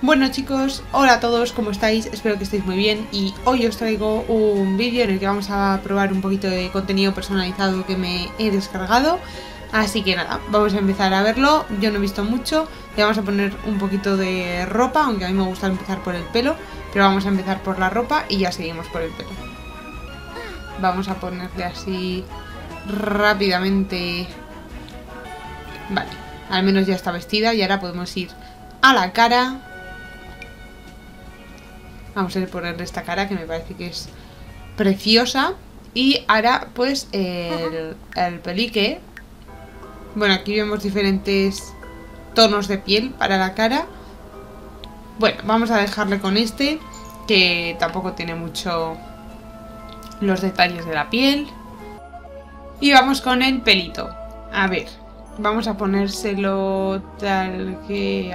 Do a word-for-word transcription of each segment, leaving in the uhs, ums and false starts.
Bueno chicos, hola a todos, ¿cómo estáis? Espero que estéis muy bien y hoy os traigo un vídeo en el que vamos a probar un poquito de contenido personalizado que me he descargado. Así que nada, vamos a empezar a verlo. Yo no he visto mucho, le vamos a poner un poquito de ropa, aunque a mí me gusta empezar por el pelo, pero vamos a empezar por la ropa y ya seguimos por el pelo. Vamos a ponerle así rápidamente. Vale, al menos ya está vestida y ahora podemos ir a la cara. Vamos a ponerle esta cara que me parece que es preciosa. Y ahora pues el, el pelique. Bueno, aquí vemos diferentes tonos de piel para la cara. Bueno, vamos a dejarle con este, que tampoco tiene mucho los detalles de la piel. Y vamos con el pelito. A ver, vamos a ponérselo tal que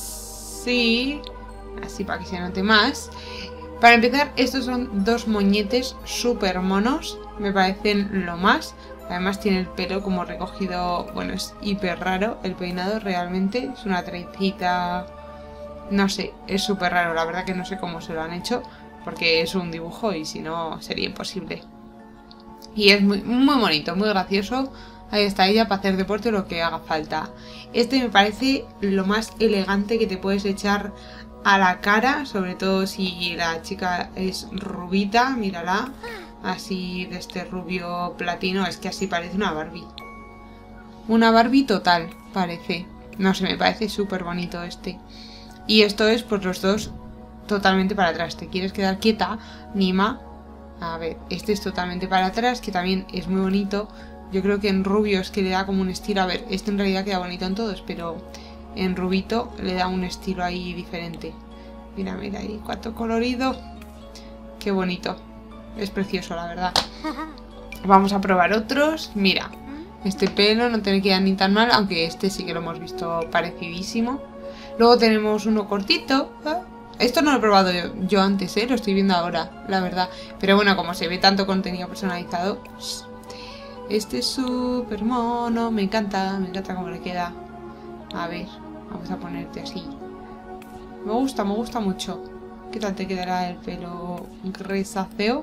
así. Así para que se note más. Para empezar, estos son dos moñetes súper monos. Me parecen lo más. Además tiene el pelo como recogido. Bueno, es hiper raro el peinado realmente. Es una trencita. No sé, es súper raro. La verdad que no sé cómo se lo han hecho, porque es un dibujo y si no sería imposible. Y es muy, muy bonito, muy gracioso. Ahí está ella para hacer deporte o lo que haga falta. Este me parece lo más elegante que te puedes echar a la cara, sobre todo si la chica es rubita, mírala, así de este rubio platino, es que así parece una Barbie. Una Barbie total, parece. No sé, me parece súper bonito este. Y esto es pues los dos totalmente para atrás. ¿Te quieres quedar quieta, Nima? A ver, este es totalmente para atrás, que también es muy bonito. Yo creo que en rubio es que le da como un estilo. A ver, este en realidad queda bonito en todos, pero en rubito le da un estilo ahí diferente. Mira, mira ahí, cuánto colorido. Qué bonito. Es precioso, la verdad. Vamos a probar otros. Mira, este pelo no tiene que ir ni tan mal, aunque este sí que lo hemos visto parecidísimo. Luego tenemos uno cortito. ¿eh? Esto no lo he probado yo, yo antes, ¿eh? Lo estoy viendo ahora, la verdad. Pero bueno, como se ve tanto contenido personalizado. Este es súper mono. Me encanta, me encanta cómo le queda. A ver, vamos a ponerte así. Me gusta, me gusta mucho. ¿Qué tal te quedará el pelo grisáceo?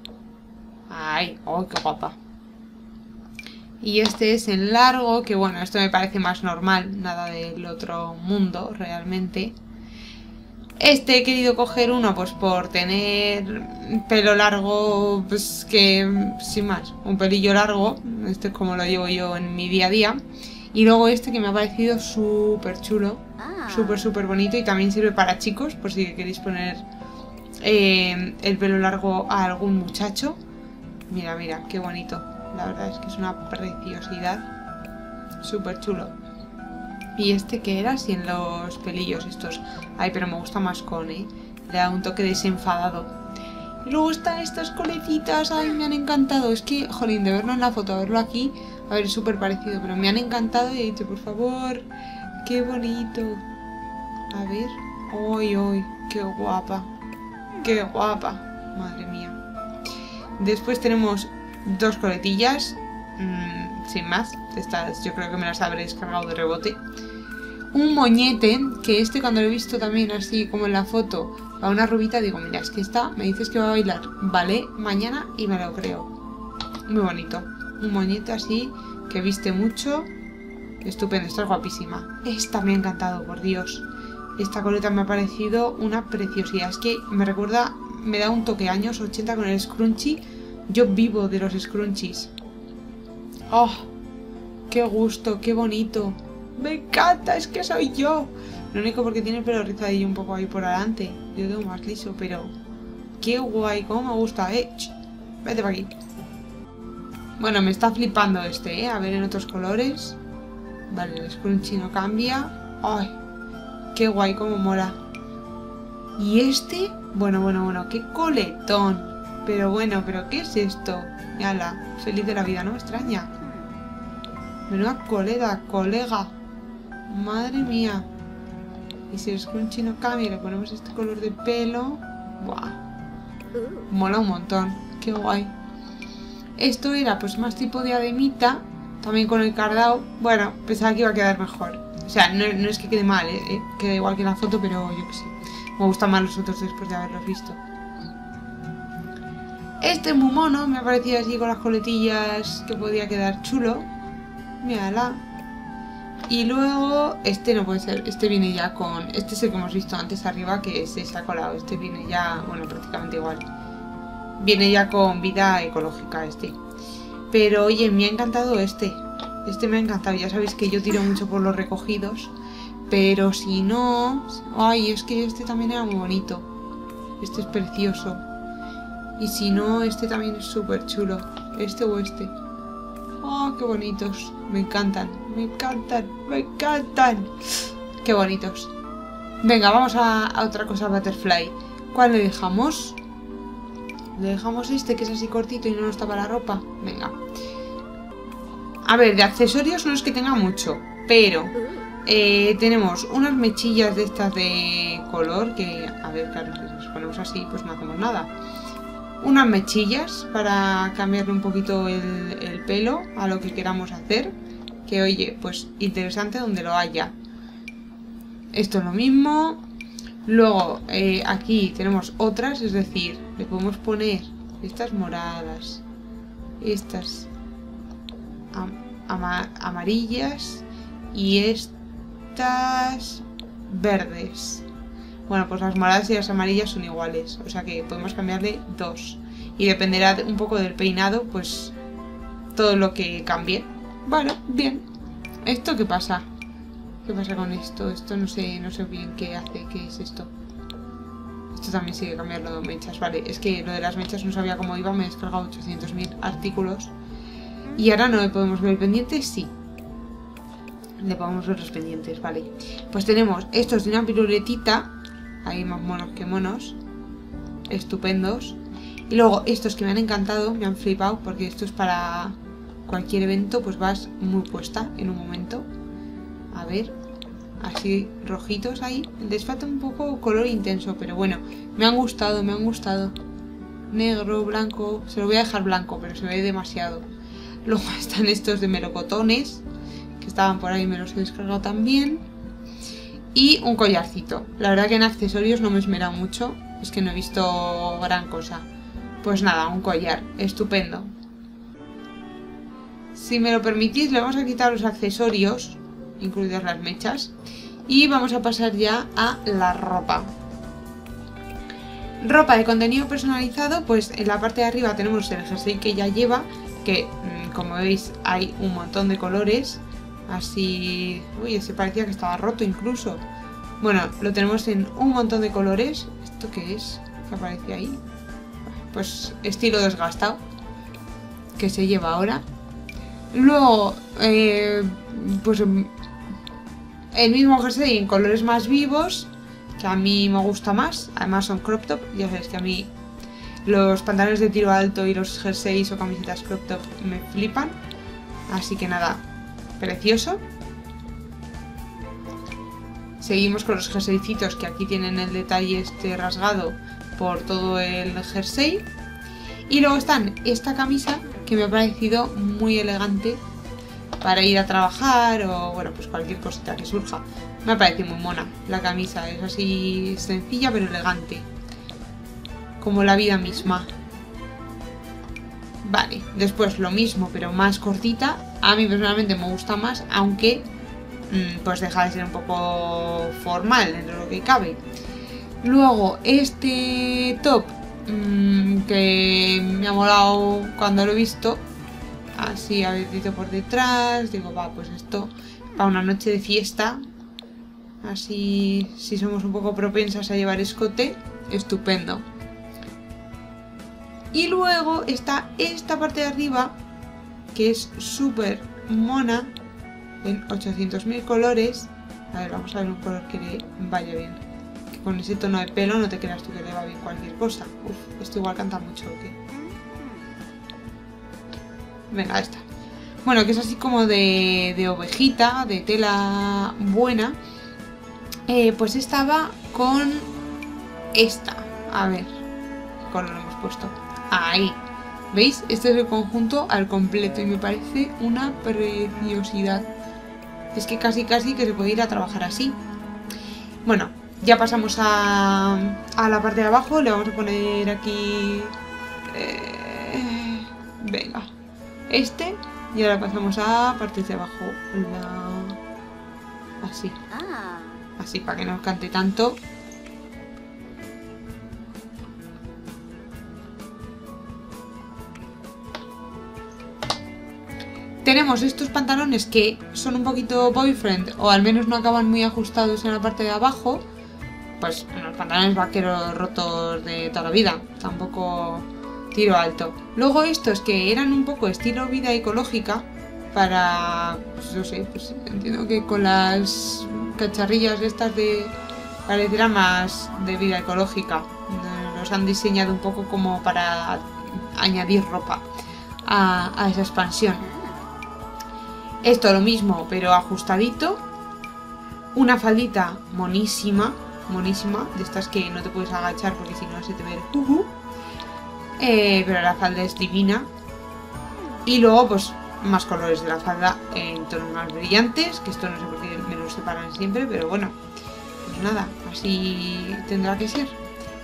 Ay, oh, qué guapa. Y este es en largo, que bueno, esto me parece más normal, nada del otro mundo realmente. Este he querido coger uno pues por tener pelo largo, pues que sin más, un pelillo largo. Este es como lo llevo yo en mi día a día. Y luego este que me ha parecido súper chulo, súper súper bonito y también sirve para chicos, por si queréis poner eh, el pelo largo a algún muchacho. Mira, mira, qué bonito. La verdad es que es una preciosidad. Súper chulo. ¿Y este qué era? Si en los pelillos estos. Ay, pero me gusta más con, ¿eh? Le da un toque desenfadado. Y luego están estas coletitas. Ay, me han encantado. Es que, jolín, de verlo en la foto, a verlo aquí. A ver, es súper parecido, pero me han encantado y he dicho, por favor, qué bonito. A ver. ¡Uy, uy! ¡Qué guapa! ¡Qué guapa! Madre mía. Después tenemos dos coletillas. Mmm, sin más. Estas yo creo que me las habré descargado de rebote. Un moñete, que este cuando lo he visto también así como en la foto, a una rubita, digo, mira, es que esta me dices que va a bailar ballet mañana y me lo creo. Muy bonito. Un moñete así, que viste mucho. Estupendo, está guapísima. Esta me ha encantado, por Dios. Esta coleta me ha parecido una preciosidad. Es que me recuerda, me da un toque años ochenta con el scrunchie. Yo vivo de los scrunchies. ¡Oh! ¡Qué gusto! ¡Qué bonito! ¡Me encanta! ¡Es que soy yo! Lo único porque tiene el pelo rizadillo un poco ahí por adelante. Yo tengo más liso, pero... ¡Qué guay! ¡Cómo me gusta! ¡Eh! ¡Ch! Vete para aquí. Bueno, me está flipando este, ¿eh? A ver en otros colores. Vale, el scrunchie no cambia. ¡Ay! ¡Qué guay! ¡Cómo mola! Y este... Bueno, bueno, bueno. ¡Qué coletón! Pero bueno, ¿pero qué es esto? Ala, feliz de la vida, no me extraña. Menuda coleta, colega. Madre mía. Y si el scrunchie no cambia y le ponemos este color de pelo... ¡Buah! Mola un montón. ¡Qué guay! Esto era pues más tipo diademita, también con el cardao. Bueno, pensaba que iba a quedar mejor. O sea, no, no es que quede mal, ¿eh? ¿eh? Queda igual que en la foto, pero yo que sé. Me gustan más los otros después de haberlos visto. Este es muy mono, me ha parecido así con las coletillas que podía quedar chulo. Mírala. Y luego, este no puede ser, este viene ya con... Este es el que hemos visto antes arriba, que se, se ha colado. Este viene ya, bueno, prácticamente igual. Viene ya con vida ecológica este. Pero oye, me ha encantado este. Este me ha encantado, ya sabéis que yo tiro mucho por los recogidos. Pero si no... Ay, es que este también era muy bonito. Este es precioso. Y si no, este también es súper chulo. Este o este. Oh, qué bonitos. Me encantan, me encantan, me encantan. Qué bonitos. Venga, vamos a, a otra cosa Butterfly. ¿Cuál le dejamos? Le dejamos este que es así cortito y no nos tapa la ropa. Venga. A ver, de accesorios no es que tenga mucho, pero eh, tenemos unas mechillas de estas de color que, a ver, claro, si las ponemos así pues no hacemos nada. Unas mechillas para cambiarle un poquito el, el pelo a lo que queramos hacer. Que oye, pues interesante donde lo haya. Esto es lo mismo. Luego eh, aquí tenemos otras, es decir, le podemos poner estas moradas, estas am ama amarillas y estas verdes. Bueno, pues las moradas y las amarillas son iguales, o sea que podemos cambiarle dos. Y dependerá un poco del peinado, pues todo lo que cambie. Bueno, bien. ¿Esto qué pasa? ¿Qué pasa con esto? Esto no sé, no sé bien qué hace, qué es esto. Esto también sigue cambiando de mechas, vale. Es que lo de las mechas no sabía cómo iba, me he descargado ochocientos mil artículos. Y ahora no le podemos ver el pendiente, sí. Le podemos ver los pendientes, vale. Pues tenemos estos de una piruletita. Hay más monos que monos. Estupendos. Y luego estos que me han encantado, me han flipado, porque esto es para cualquier evento, pues vas muy puesta en un momento. A ver, así rojitos ahí. Les falta un poco color intenso, pero bueno, me han gustado, me han gustado. Negro, blanco, se lo voy a dejar blanco, pero se ve demasiado. Luego están estos de melocotones, que estaban por ahí, me los he descargado también. Y un collarcito. La verdad que en accesorios no me he esmerado mucho, es que no he visto gran cosa. Pues nada, un collar, estupendo. Si me lo permitís, le vamos a quitar los accesorios, incluidas las mechas, y vamos a pasar ya a la ropa. Ropa de contenido personalizado, pues en la parte de arriba tenemos el jersey que ya lleva, que como veis hay un montón de colores, así... Uy, ese parecía que estaba roto incluso. Bueno, lo tenemos en un montón de colores. ¿Esto qué es? ¿Qué aparece ahí? Pues estilo desgastado, que se lleva ahora. Luego, eh, pues el mismo jersey en colores más vivos, que a mí me gusta más. Además son crop top, ya sabéis que a mí los pantalones de tiro alto y los jerseys o camisetas crop top me flipan. Así que nada, precioso. Seguimos con los jerseycitos, que aquí tienen el detalle este rasgado por todo el jersey. Y luego están esta camisa, que me ha parecido muy elegante para ir a trabajar o bueno, pues cualquier cosita que surja. Me ha parecido muy mona la camisa, es así sencilla pero elegante, como la vida misma. Vale, después lo mismo pero más cortita. A mí personalmente me gusta más, aunque mmm, pues deja de ser un poco formal dentro de lo que cabe. Luego este top mmm, que me ha molado cuando lo he visto, así abiertito por detrás. Digo, va, pues esto para una noche de fiesta, así si somos un poco propensas a llevar escote, estupendo. Y luego está esta parte de arriba, que es súper mona, en ochocientos mil colores. A ver, vamos a ver un color que le vaya bien. Que con ese tono de pelo no te creas tú que le va bien cualquier cosa. Uf, esto igual canta mucho, ¿o qué? Venga, esta. Bueno, que es así como de, de ovejita, de tela buena. Eh, pues estaba con esta. A ver, ¿qué color lo hemos puesto? Ahí. ¿Veis? Este es el conjunto al completo y me parece una preciosidad. Es que casi casi que se puede ir a trabajar así. Bueno, ya pasamos a, a la parte de abajo. Le vamos a poner aquí... Eh, venga. Este. Y ahora pasamos a partes de abajo. La... Así. Así, para que no cante tanto. Tenemos estos pantalones que son un poquito boyfriend, o al menos no acaban muy ajustados en la parte de abajo. Pues unos pantalones vaqueros rotos de toda la vida, tampoco tiro alto. Luego estos que eran un poco estilo vida ecológica, para, pues no sé, pues entiendo que con las cacharrillas estas de parecerá más de vida ecológica. Los han diseñado un poco como para añadir ropa a, a esa expansión. Esto lo mismo, pero ajustadito. Una faldita monísima, monísima, de estas que no te puedes agachar porque si no se te ve el juju. Eh, pero la falda es divina. Y luego, pues, más colores de la falda en tonos más brillantes, que esto no sé por qué me lo separan siempre, pero bueno, pues nada, así tendrá que ser.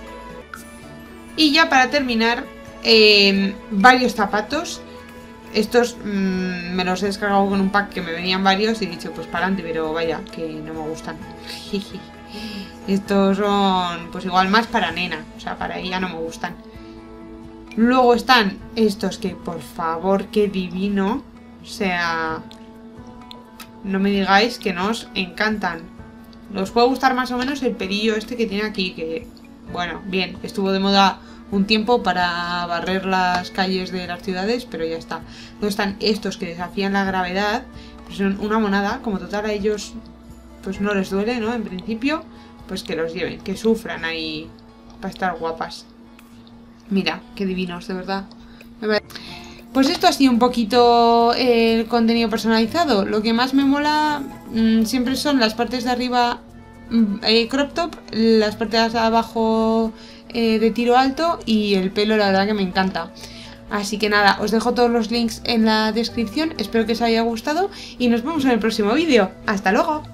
Y ya para terminar, eh, varios zapatos. Estos mmm, me los he descargado con un pack que me venían varios y he dicho pues para adelante, pero vaya, que no me gustan. Estos son pues igual más para nena, o sea, para ella no me gustan. Luego están estos que por favor, qué divino. O sea, no me digáis que no os encantan. Os puede gustar más o menos el pelillo este que tiene aquí, que bueno, bien, estuvo de moda un tiempo para barrer las calles de las ciudades, pero ya está. Luego están estos que desafían la gravedad, pues son una monada, como total a ellos pues no les duele, ¿no? En principio, pues que los lleven, que sufran ahí para estar guapas. Mira, qué divinos, de verdad. Pues esto ha sido un poquito el contenido personalizado. Lo que más me mola mmm, siempre son las partes de arriba mmm, eh, crop top, las partes de abajo eh, de tiro alto y el pelo, la verdad que me encanta. Así que nada, os dejo todos los links en la descripción. Espero que os haya gustado y nos vemos en el próximo vídeo. ¡Hasta luego!